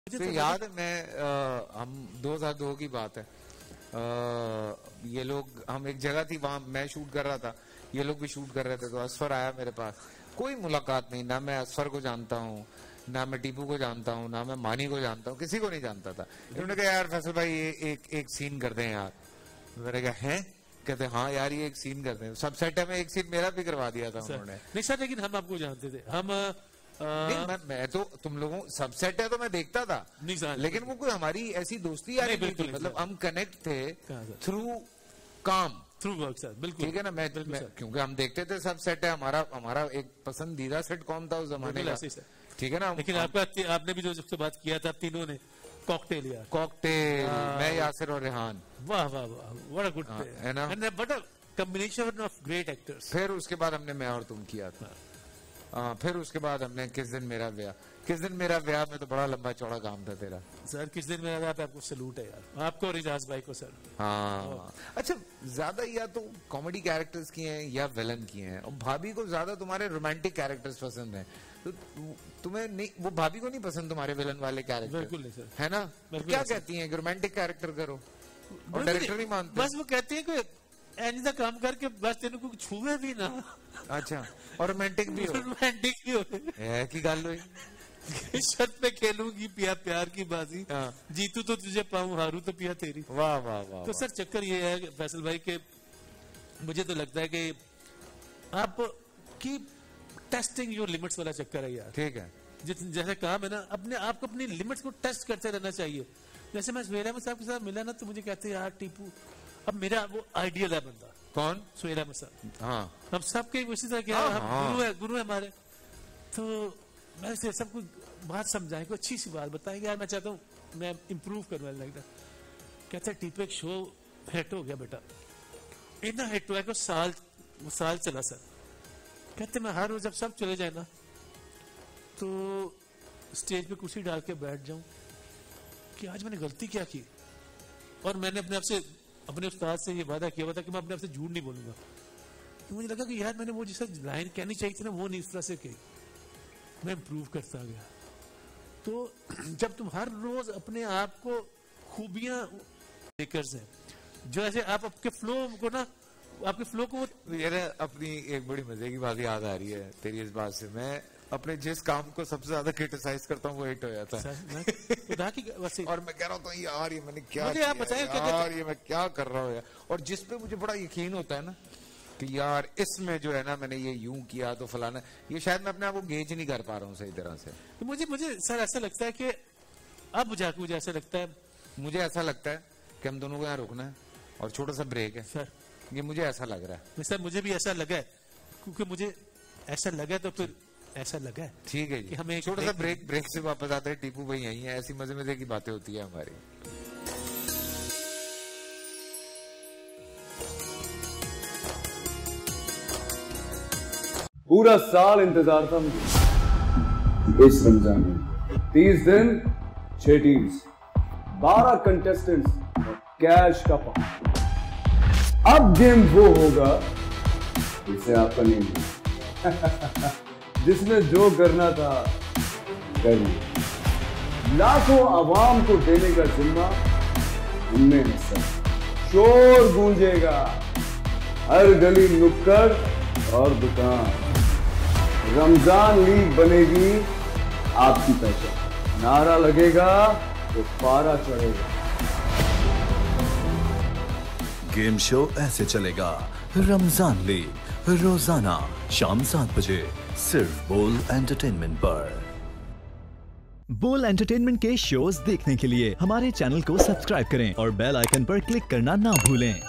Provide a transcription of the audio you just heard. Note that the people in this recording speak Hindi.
तो याद है हम 2002 की बात है, ये लोग, हम एक जगह थी वहां, मैं शूट कर रहा था, ये लोग भी शूट कर रहे थे, तो असफर आया मेरे पास। कोई मुलाकात नहीं, ना मैं असफर को जानता हूँ, ना मैं टीपू को जानता हूँ, ना मैं मानी को जानता हूँ, किसी को नहीं जानता था। इन्होंने कहा यार फैसल भाई ये एक सीन कर दें यार। मैंने कहा हैं? कहते हाँ यार ये एक सीन करते हैं। सब सेट में एक सीन मेरा भी करवा दिया था उन्होंने। नहीं सर, लेकिन हम आपको जानते थे। हम नहीं, मैं तो तुम लोगों सब सेट है तो मैं देखता था, लेकिन वो कोई हमारी ऐसी दोस्ती यार नहीं थी, मतलब हम कनेक्ट थे थ्रू काम, थ्रू वर्क सर। बिल्कुल ठीक है ना। मैं क्योंकि हम देखते थे सब सेट है, हमारा एक पसंदीदा सेट कौन था उस जमाने का, ठीक है ना। लेकिन आपने भी जो सबसे बात किया था तीनों ने, कॉकटेल यार, कॉकटेल, मैं यासिर और रेहान, वाह वाह वाह, व्हाट अ गुड है ना, and what a combination of great actors. फिर उसके बाद हमने मैं और तुम किया था, फिर उसके बाद हमने किस दिन मेरा ब्याह। किस दिन मेरा ब्याह में तो बड़ा लंबा चौड़ा काम था तेरा सर। किस दिन मेरा ब्याह पे आपको सैल्यूट है यार, आपको और इजाज भाई को सर। हाँ अच्छा, ज्यादा या तो कॉमेडी कैरेक्टर्स किए हैं या विलन किए हैं, और भाभी को ज्यादा तुम्हारे रोमांटिक कैरेक्टर्स पसंद है, तो तुम्हें नहीं, वो भाभी को नहीं पसंद तुम्हारे विलन वाले कैरेक्टर? बिल्कुल नहीं सर, है ना। क्या कहती है कि रोमांटिक कैरेक्टर करो, और डायरेक्टर नहीं मानते। बस वो कहती है कि ऐसा काम करके बस तेन को छूवे भी ना। अच्छा, और रोमांटिक भी हो, रोमांटिक भी हो की गल हुई। शर्त पे खेलूंगी पिया प्यार की बाजी, जीतू तो तुझे पाऊं, हारू तो पिया तेरी। वाह वाह वाह। तो सर चक्कर ये है फैसल भाई के, मुझे तो लगता है कि आप की टेस्टिंग योर लिमिट्स वाला चक्कर है यार, ठीक है। जैसे काम है ना, अपने आप को अपनी लिमिट्स को टेस्ट करते रहना चाहिए। जैसे मैं सुहेला साहब के साथ मिला ना, तो मुझे कहते हैं यार टीपू, अब मेरा वो आइडियल है बंदा। कौन? सुहेला साहब। हाँ, हम सबके इसी तरह के गुरु है हमारे। तो मैं सबको बात समझाएं, कोई अच्छी सी बात बताएंगे यार, मैं चाहता हूँ मैं इम्प्रूव करने लगता। कहते टीपू एक शो हिट हो गया बेटा, इतना हिट हुआ कि साल चला सर। कहते मैं हर रोज जब सब चले जाए ना, तो स्टेज पे कुर्सी डाल के बैठ जाऊं कि आज मैंने गलती क्या की, और मैंने अपने आप से, अपने उस्ताद से ये वादा किया हुआ था कि मैं अपने आप से झूठ नहीं बोलूंगा। तो मुझे लगा कि यार मैंने वो जिस लाइन कहनी चाहिए थी ना, वो नहीं इस तरह से कही। मैं इम्प्रूव करता गया। तो जब तुम हर रोज अपने आप को खूबियां लेकर हैं, जो ऐसे आप आपके फ्लो को ना, आपके फ्लो को, यार अपनी एक बड़ी मजे की बात याद आ रही है तेरी इस बात से। मैं अपने जिस काम को सबसे ज्यादा क्रिटिसाइज करता हूँ वो हिट हो जाता है। और मैं कह रहा हूँ यार ये मैंने क्या किया, आप बताएं यार ये मैं क्या कर रहा हूँ यार। और जिसपे मुझे बड़ा यकीन होता है ना कि यार इसमें जो है ना मैंने ये यूं किया तो फलाना, ये शायद मैं अपने आप को गेज नहीं कर पा रहा हूँ सही तरह से। तो मुझे सर ऐसा लगता है कि अब जाके मुझे ऐसा लगता है, कि हम दोनों को यहाँ रुकना है और छोटा सा ब्रेक है सर। ये मुझे ऐसा लग रहा है सर, मुझे भी ऐसा लगा है, क्योंकि मुझे ऐसा लगा तो फिर ऐसा लगा है। ठीक है कि हमें छोटा सा ब्रेक से वापस आते हैं। टीपू भाई यही है, ऐसी मजे मजे की बातें होती है हमारी। पूरा साल इंतजार था मुझे इस रमजान में। 30 दिन 6 टीम्स, 12 कंटेस्टेंट्स और कैश का पाउंड। अब गेम वो होगा जिसे आपका नहीं है जिसने जो करना था कर लिया। लाखों आवाम को देने का जिम्मा उनमें है सर। शोर गूंजेगा हर गली नुक्कड़ और दुकान। रमजान लीग बनेगी आपकी पहचान। नारा लगेगा तो पारा चढ़ेगा। गेम शो ऐसे चलेगा रमजान लीग, रोजाना शाम 7 बजे सिर्फ बोल एंटरटेनमेंट पर। बोल एंटरटेनमेंट के शोज देखने के लिए हमारे चैनल को सब्सक्राइब करें और बेल आइकन पर क्लिक करना ना भूलें।